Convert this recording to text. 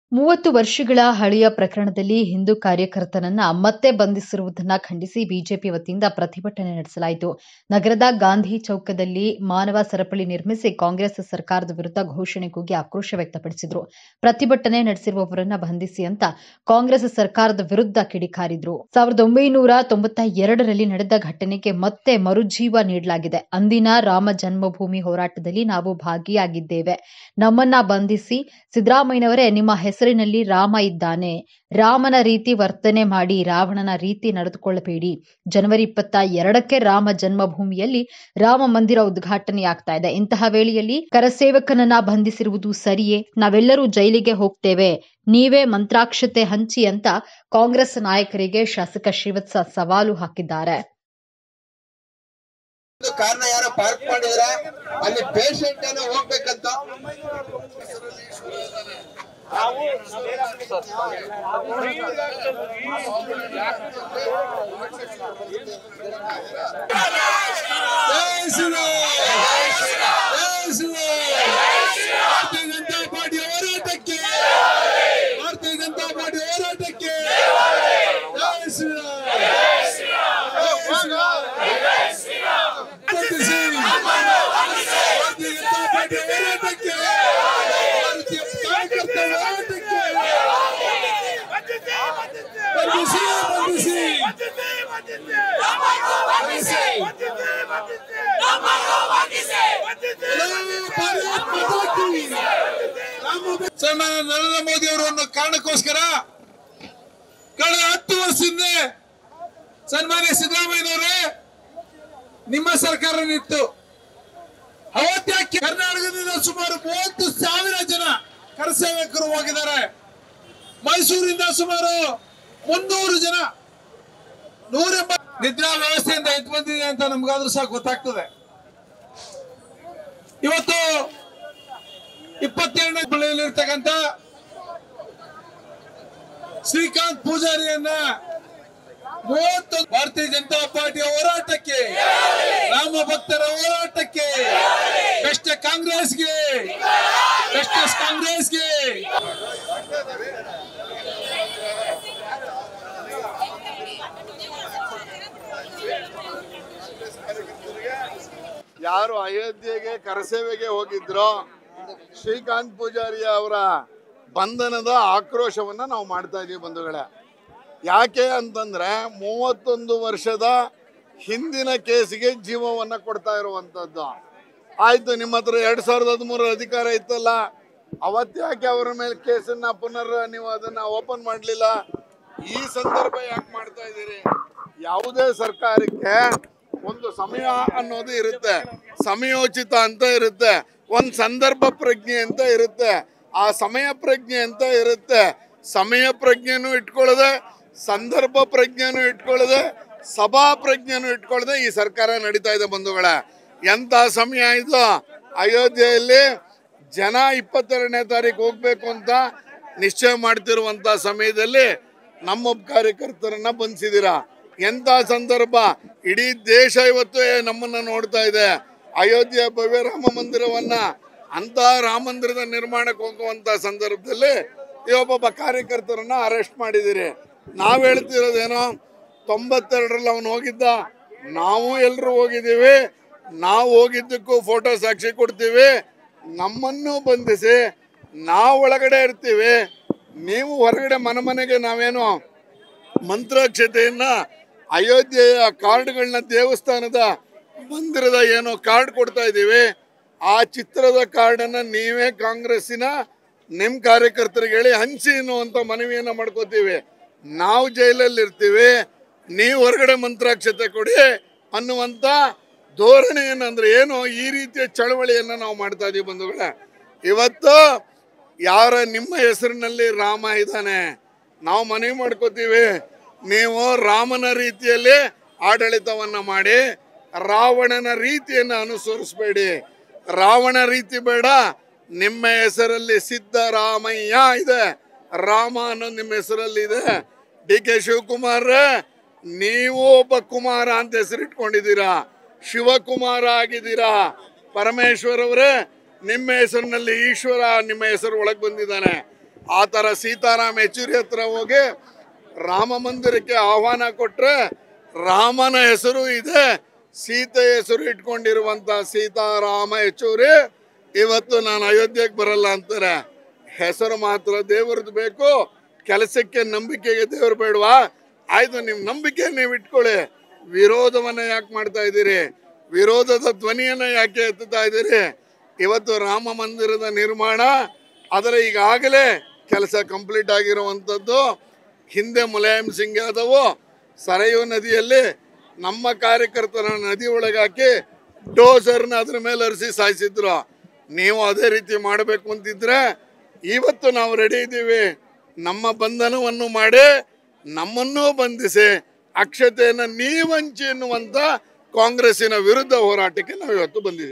30 ವರ್ಷಗಳ ಹಳೆಯ ಪ್ರಕರಣದಲ್ಲಿ ಹಿಂದೂ ಕಾರ್ಯಕರ್ತನನ್ನ ಮತ್ತೆ ಬಂಧಿಸಿರುವುದನ್ನು ಖಂಡಿಸಿ ಬಿಜೆಪಿ ವತಿಯಿಂದ ಪ್ರತಿಭಟನೆ ನಡೆಸಲಾಯಿತು. ನಗರದ ಗಾಂಧಿ ಚೌಕದಲ್ಲಿ ಮಾನವ ಸರಪಳಿ ನಿರ್ಮಿಸಿ ಕಾಂಗ್ರೆಸ್ ಸರ್ಕಾರದ ವಿರುದ್ಧ ಘೋಷಣೆ ಕೂಗಿ ಆಕ್ರೋಶ ವ್ಯಕ್ತಪಡಿಸಿದರು. ಪ್ರತಿಭಟನೆ ನಡೆಸಿರುವವರನ್ನ ಬಂಧಿಸಿ ಅಂತ ಕಾಂಗ್ರೆಸ್ ಸರ್ಕಾರದ ವಿರುದ್ಧ ಕಿಡಿಕಾರಿದ್ರು. 1992ರಲ್ಲಿ ನಡೆದ ಘಟನೆಗೆ ಮತ್ತೆ ಮರುಜೀವ ನೀಡಲಾಗಿದೆ. ಅಂದಿನ ರಾಮ ಜನ್ಮಭೂಮಿ ಹೋರಾಟದಲ್ಲಿ ನಾವು ಭಾಗಿಯಾಗಿದ್ದೇವೆ. ನಮ್ಮನ್ನ ಬಂಧಿಸಿ ಸಿದ್ದರಾಮಯ್ಯನವರೇ ನಿಮ್ಮ ಹೆಸರಿನಲ್ಲಿ ರಾಮ ಇದ್ದಾನೆ, ರಾಮನ ರೀತಿ ವರ್ತನೆ ಮಾಡಿ ರಾವಣನ ರೀತಿ ನಡೆದುಕೊಳ್ಳಬೇಡಿ. ಜನವರಿ 22ಕ್ಕೆ ರಾಮ ಜನ್ಮಭೂಮಿಯಲ್ಲಿ ರಾಮ ಮಂದಿರ ಉದ್ಘಾಟನೆಯಾಗ್ತಾ ಇದೆ. ಇಂತಹ ವೇಳೆಯಲ್ಲಿ ಕರಸೇವಕನನ್ನ ಬಂಧಿಸಿರುವುದು ಸರಿಯೇ? ನಾವೆಲ್ಲರೂ ಜೈಲಿಗೆ ಹೋಗ್ತೇವೆ, ನೀವೇ ಮಂತ್ರಾಕ್ಷತೆ ಹಂಚಿ ಅಂತ ಕಾಂಗ್ರೆಸ್ ನಾಯಕರಿಗೆ ಶಾಸಕ ಶ್ರೀವತ್ಸ ಸವಾಲು ಹಾಕಿದ್ದಾರೆ. ಕಾರಣ ಯಾರೋ ಪಾರ್ಕ್ ಮಾಡಿದ್ರ ಅಲ್ಲಿ ಪೇಷಂಟ್ ಏನೋ ಹೋಗ್ಬೇಕಂತ ಭಾರತೀಯ ಜನತಾ ಪಾರ್ಟಿ ಹೋರಾಟಕ್ಕೆ ಸನ್ಮಾನ್ಯ ನರೇಂದ್ರ ಮೋದಿ ಅವರು ಅನ್ನೋ ಕಾರಣಕ್ಕೋಸ್ಕರ ಕಳೆದ 10 ವರ್ಷದಿಂದ ಸನ್ಮಾನ್ಯ ಸಿದ್ದರಾಮಯ್ಯನವರೇ ನಿಮ್ಮ ಸರ್ಕಾರ ನಿಂತು ಅವತ್ತ್ಯಾಕೆ ಕರ್ನಾಟಕದಿಂದ ಸುಮಾರು 30,000 ಜನ ಕರಸೇವಕರು ಹೋಗಿದ್ದಾರೆ. ಮೈಸೂರಿಂದ ಸುಮಾರು 300 ಜನ 180 ನಿದ್ರಾ ವ್ಯವಸ್ಥೆಯಿಂದ ಎದ್ದು ಬಂದಿದೆ ಅಂತ ನಮ್ಗಾದ್ರೂ ಸಹ ಗೊತ್ತಾಗ್ತದೆ. ಇವತ್ತು 22ನೇ ಬಳಿಯಲ್ಲಿರ್ತಕ್ಕಂಥ ಶ್ರೀಕಾಂತ್ ಪೂಜಾರಿಯನ್ನ 30 ಭಾರತೀಯ ಜನತಾ ಪಾರ್ಟಿಯ ಹೋರಾಟಕ್ಕೆ, ರಾಮ ಭಕ್ತರ ಹೋರಾಟಕ್ಕೆ, ಬೆಸ್ಟ್ ಕಾಂಗ್ರೆಸ್ಗೆ ಯಾರು ಅಯೋಧ್ಯೆಗೆ ಕರಸೇವೆಗೆ ಹೋಗಿದ್ರೋ ಶ್ರೀಕಾಂತ್ ಪೂಜಾರಿ ಅವರ ಬಂಧನದ ಆಕ್ರೋಶವನ್ನ ನಾವು ಮಾಡ್ತಾ ಇದೀವಿ ಬಂಧುಗಳೇ. ಯಾಕೆ ಅಂತಂದ್ರೆ 31 ವರ್ಷದ ಹಿಂದಿನ ಕೇಸಿಗೆ ಜೀವವನ್ನ ಕೊಡ್ತಾ ಇರುವಂತದ್ದು. ಆಯ್ತು, ನಿಮ್ಮ ಹತ್ರ 2013 ಅಧಿಕಾರ ಇತ್ತಲ್ಲ, ಅವತ್ತ್ಯಾಕೆ ಅವರ ಮೇಲೆ ಕೇಸನ್ನ ನೀವು ಅದನ್ನ ಓಪನ್ ಮಾಡಲಿಲ್ಲ? ಈ ಸಂದರ್ಭ ಯಾಕೆ ಮಾಡ್ತಾ ಇದ್ದೀರಿ? ಯಾವುದೇ ಸರ್ಕಾರಕ್ಕೆ ಒಂದು ಸಮಯ ಅನ್ನೋದು ಇರುತ್ತೆ, ಸಮಯೋಚಿತ ಅಂತ ಇರುತ್ತೆ, ಒಂದು ಸಂದರ್ಭ ಪ್ರಜ್ಞೆ ಅಂತ ಇರುತ್ತೆ, ಆ ಸಮಯ ಪ್ರಜ್ಞೆ ಅಂತ ಇರುತ್ತೆ. ಸಮಯ ಪ್ರಜ್ಞೆನೂ ಇಟ್ಕೊಳ್ಳದೆ, ಸಂದರ್ಭ ಪ್ರಜ್ಞೆನೂ ಇಟ್ಕೊಳ್ಳದೆ, ಸಭಾ ಪ್ರಜ್ಞೆನೂ ಇಟ್ಕೊಳ್ಳದೆ ಈ ಸರ್ಕಾರ ನಡೀತಾ ಇದೆ ಬಂಧುಗಳೇ. ಎಂತ ಸಮಯ ಇದು? ಅಯೋಧ್ಯೆಯಲ್ಲಿ ಜನ 22ನೇ ತಾರೀಕು ಹೋಗ್ಬೇಕು ಅಂತ ನಿಶ್ಚಯ ಮಾಡ್ತಿರುವಂತ ಸಮಯದಲ್ಲಿ ನಮ್ಮೊಬ್ಬ ಕಾರ್ಯಕರ್ತರನ್ನ ಬಂಧಿಸಿದ್ದೀರಾ. ಎಂತ ಸಂದರ್ಭ? ಇಡೀ ದೇಶ ಇವತ್ತು ನಮ್ಮನ್ನ ನೋಡ್ತಾ ಇದೆ. ಅಯೋಧ್ಯೆ ಭವ್ಯ ರಾಮ ಮಂದಿರವನ್ನ ಅಂತ ರಾಮ ಮಂದಿರದ ನಿರ್ಮಾಣಕ್ಕೆ ಹೋಗುವಂತ ಸಂದರ್ಭದಲ್ಲಿ ಒಬ್ಬ ಕಾರ್ಯಕರ್ತರನ್ನ ಅರೆಸ್ಟ್ ಮಾಡಿದಿರಿ. ನಾವ್ ಹೇಳ್ತಿರೋದೇನೋ 92ರಲ್ಲಿ ಅವನು ಹೋಗಿದ್ದ, ನಾವು ಎಲ್ಲರೂ ಹೋಗಿದ್ದೀವಿ, ನಾವು ಹೋಗಿದ್ದಕ್ಕೂ ಫೋಟೋ ಸಾಕ್ಷಿ ಕೊಡ್ತೀವಿ. ನಮ್ಮನ್ನು ಬಂಧಿಸಿ ನಾವು ಒಳಗಡೆ ಇರ್ತೀವಿ, ನೀವು ಹೊರಗಡೆ ಮನೆಗೆ ನಾವೇನು ಮಂತ್ರಾಕ್ಷತೆಯನ್ನ ಅಯೋಧ್ಯೆಯ ಕಾರ್ಡ್ಗಳನ್ನ ದೇವಸ್ಥಾನದ ಮಂದಿರದ ಏನೋ ಕಾರ್ಡ್ ಕೊಡ್ತಾ ಇದ್ದೀವಿ, ಆ ಚಿತ್ರದ ಕಾರ್ಡನ್ನ ನೀವೇ ಕಾಂಗ್ರೆಸ್ಸಿನ ನಿಮ್ಮ ಕಾರ್ಯಕರ್ತರಿಗೆ ಹೇಳಿ ಹಂಚಿ ಅನ್ನುವಂಥ ಮನವಿಯನ್ನ ಮಾಡ್ಕೋತೀವಿ. ನಾವು ಜೈಲಲ್ಲಿ ಇರ್ತೀವಿ, ನೀವು ಹೊರಗಡೆ ಮಂತ್ರಾಕ್ಷತೆ ಕೊಡಿ ಅನ್ನುವಂಥ ಧೋರಣೆ ಏನಂದ್ರೆ ಏನು? ಈ ರೀತಿಯ ಚಳವಳಿಯನ್ನ ನಾವು ಮಾಡ್ತಾ ಇದೀವಿ ಬಂಧುಗಳೇ. ಇವತ್ತು ಯಾರ ನಿಮ್ಮ ಹೆಸರಿನಲ್ಲಿ ರಾಮ ಇದ್ದಾನೆ, ನಾವು ಮನವಿ ಮಾಡ್ಕೋತೀವಿ, ನೀವು ರಾಮನ ರೀತಿಯಲ್ಲಿ ಆಡಳಿತವನ್ನ ಮಾಡಿ ರಾವಣನ ರೀತಿಯನ್ನು ಅನುಸರಿಸಬೇಡಿ. ರಾವಣ ರೀತಿ ಬೇಡ, ನಿಮ್ಮ ಹೆಸರಲ್ಲಿ ಸಿದ್ದರಾಮಯ್ಯ ಇದೆ, ರಾಮ ಅನ್ನೋದು ನಿಮ್ಮ ಹೆಸರಲ್ಲಿ ಇದೆ. ಡಿ ಕೆ ಶಿವಕುಮಾರ್ ನೀವು ಒಬ್ಬ ಕುಮಾರ ಅಂತ ಹೆಸರಿಟ್ಕೊಂಡಿದ್ದೀರಾ, ಶಿವಕುಮಾರ ಆಗಿದ್ದೀರಾ. ಪರಮೇಶ್ವರ್ ಅವರೇ ನಿಮ್ಮ ಹೆಸರಿನಲ್ಲಿ ಈಶ್ವರ ನಿಮ್ಮ ಹೆಸರು ಒಳಗೆ ಬಂದಿದ್ದಾನೆ. ಆ ಥರ ಸೀತಾರಾಮ್ ಯೆಚೂರಿ ಹತ್ರ ಹೋಗಿ ರಾಮ ಮಂದಿರಕ್ಕೆ ಆಹ್ವಾನ ಕೊಟ್ರೆ ರಾಮನ ಹೆಸರು ಇದೆ, ಸೀತೆ ಹೆಸರು ಇಟ್ಕೊಂಡಿರುವಂತ ಸೀತಾರಾಮ ಯೆಚೂರಿ ಇವತ್ತು ನಾನು ಅಯೋಧ್ಯೆಗೆ ಬರಲ್ಲ ಅಂತಾರೆ. ಹೆಸರು ಮಾತ್ರ ದೇವರದ್ದು ಬೇಕು, ಕೆಲಸಕ್ಕೆ ನಂಬಿಕೆಗೆ ದೇವರು ಬೇಡವಾ? ಆಯ್ತು, ನಿಮ್ಮ ನಂಬಿಕೆ ನೀವು ಇಟ್ಕೊಳ್ಳಿ, ವಿರೋಧವನ್ನ ಯಾಕೆ ಮಾಡ್ತಾ ಇದ್ದೀರಿ? ವಿರೋಧದ ಧ್ವನಿಯನ್ನ ಯಾಕೆ ಎತ್ತುತ್ತಾ ಇದ್ದೀರಿ? ಇವತ್ತು ರಾಮ ಮಂದಿರದ ನಿರ್ಮಾಣ ಅದರ ಈಗಾಗಲೇ ಕೆಲಸ ಕಂಪ್ಲೀಟ್ ಆಗಿರುವಂಥದ್ದು. ಹಿಂದೆ ಮುಲಾಯಂ ಸಿಂಗ್ ಯಾದವ್ ಸರಯೂ ನದಿಯಲ್ಲಿ ನಮ್ಮ ಕಾರ್ಯಕರ್ತರ ನದಿ ಒಳಗಾಕಿ ಡೋಸರ್ನ ಅದ್ರ ಮೇಲೆ ಹರಿಸಿ ಸಾಯಿಸಿದ್ರು. ನೀವು ಅದೇ ರೀತಿ ಮಾಡಬೇಕು ಅಂತಿದ್ರೆ ಇವತ್ತು ನಾವು ರೆಡಿ ಇದ್ದೀವಿ. ನಮ್ಮ ಬಂಧನವನ್ನು ಮಾಡಿ ನಮ್ಮನ್ನೂ ಬಂಧಿಸಿ ಅಕ್ಷತೆಯನ್ನು ನೀವಂಚಿ ಎನ್ನುವಂತ ಕಾಂಗ್ರೆಸ್ಸಿನ ವಿರುದ್ಧ ಹೋರಾಟಕ್ಕೆ ನಾವು ಇವತ್ತು ಬಂದಿದ್ದೀವಿ.